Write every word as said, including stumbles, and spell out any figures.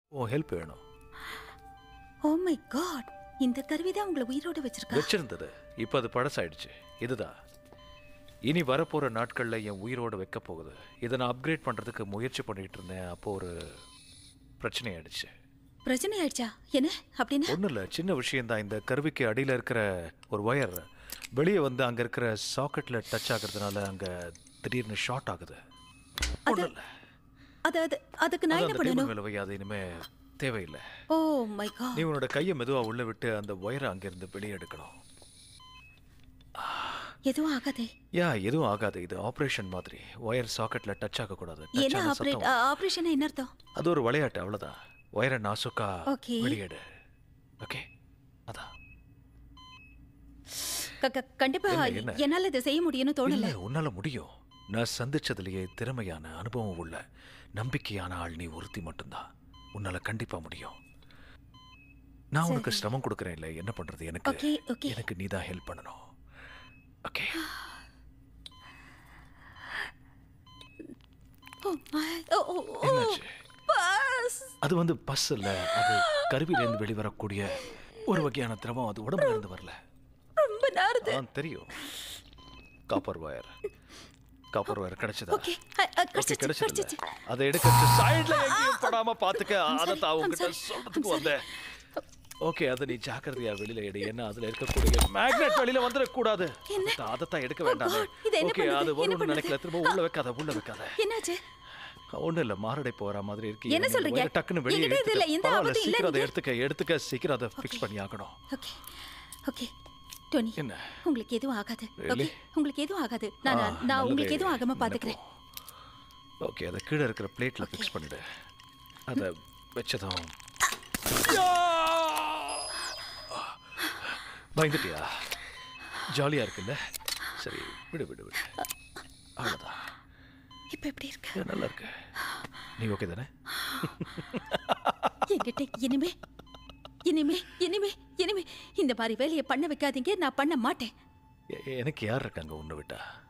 ஓ help வேணும். ஓ my God, இந்த கருவி தான் உங்களை உயிரோட வச்சிருக்கா? வச்சிருந்தது, இப்போ அது பழசாயிடுச்சு. இதுதான் இனி வரப்போற நாட்கள்ல என் உயிரோட வைக்க போகுது. இதை நான் அப்கிரேட் பண்றதுக்கு முயற்சி பண்ணிட்டு இருந்தேன். அப்போ ஒரு பிரச்சனை ஆயிடுச்சு. பிரச்சனை ஆயிடுச்சா? என்ன அப்படின்னா? ஒன்றும் இல்லை, சின்ன விஷயம்தான். இந்த கருவிக்கு அடியில் இருக்கிற ஒரு ஒயர் வெளியே வந்து அங்கே இருக்கிற சாக்கெட்டில் டச் ஆகிறதுனால அங்கே திடீர்னு ஷார்ட் ஆகுது. ஒன்றும் இல்லை, அது அது அதுக்கு நான் என்ன பண்ணணும்? மேலே வை, அது இனிமே தேவையில்லை. Oh my god. நீ உன்னோட கையை மெதுவாக உள்ள விட்டு அந்த ஒயரை அங்கேருந்து வெளியே எடுக்கணும். எதுவும் ஆகாதே? யா எதுவும் ஆகாது. இது ஆப்ரேஷன் மாதிரி. ஒயர் சாக்கெட்டில் டச் ஆகக்கூடாது. என்ன ஆப்ரேஷன்? என்ன அர்த்தம்? அது ஒரு விளையாட்டு, அவ்வளோதான். ஒயரை நாசுக்கா வெளியேடு. ஓகே, அதான். கண்டிப்பா என்னால இதை செய்ய முடியும்னு தோணல. உன்னால முடியும். நான் சந்திச்சதுலயே திறமையான அனுபவம் உள்ள நம்பிக்கையான ஆள் நீ ஒருத்தி மட்டும்தான். உன்னால கண்டிப்பா முடியும். நான் உனக்கு சிரமம் கொடுக்கறேன் இல்ல, என்ன பண்றது? எனக்கு எனக்கு நீ தான் ஹெல்ப் பண்ணணும். ஓகே. அது வந்து பஸ் இல்ல, அது கருவில இருந்து வெளிவரக்கூடிய ஒரு வகையான திரவம். அது உடம்புல இருந்து வரல. ரொம்ப நாறுது. ஆ தெரியும். Copper wire. காப்பர் வயர் கிடைச்சதா? ஓகே, கிடைச்சது. அதை எடுக்க சைடுல எங்கேயும் படாம பாத்துக்க. அத தான் உன்கிட்ட சொல்றதுக்கு வந்தேன். ஓகே, அதை நீ ஜாக்கிரதையா வெளியில எடு. என்ன அதுல இருக்கக்கூடிய மேக்னெட் வெளியில வந்துட கூடாது. அதை தான் எடுக்க வேண்டாம். ஓகே, அது வரும்னு நினைக்கல. திரும்ப உள்ள வைக்காத, உள்ள வைக்காத. என்னாச்சு? ஒண்ணு இல்ல, மாரடைப்பு வர மாதிரி இருக்கு. என்ன சொல்றீங்க? டக்குன்னு வெளியே சீக்கிரம் அதை எடுத்துக்க எடுத்துக்க சீக்கிரம் அதை ஃபிக்ஸ் பண்ணி ஆகணும். ஓகே ஓகே டோனி, என்ன உங்களுக்கு எதுவும் ஆகாது. ஓகே, உங்களுக்கு எதுவும் ஆகாது. நான் நான் உங்களுக்கு எதுவும் ஆகாம பாத்துக்கிறேன். ஓகே, அதை கீழே இருக்கிற பிளேட்ல ஃபிக்ஸ் பண்ணிடு. அதை வச்சதும் பயந்துட்டியா? ஜாலியா இருக்குல்ல? சரி, விடு விடு விடு. அவ்வளோதான். இப்ப எப்படி இருக்கு? நல்லா இருக்கு. நீ ஓகே தானே? என்கிட்ட இனிமே இனிமே இனிமே இனிமே இந்த மாதிரி வேலையை பண்ண வைக்காதீங்க. நான் பண்ண மாட்டேன். எனக்கு யார் இருக்காங்க உன்னை விட்டா?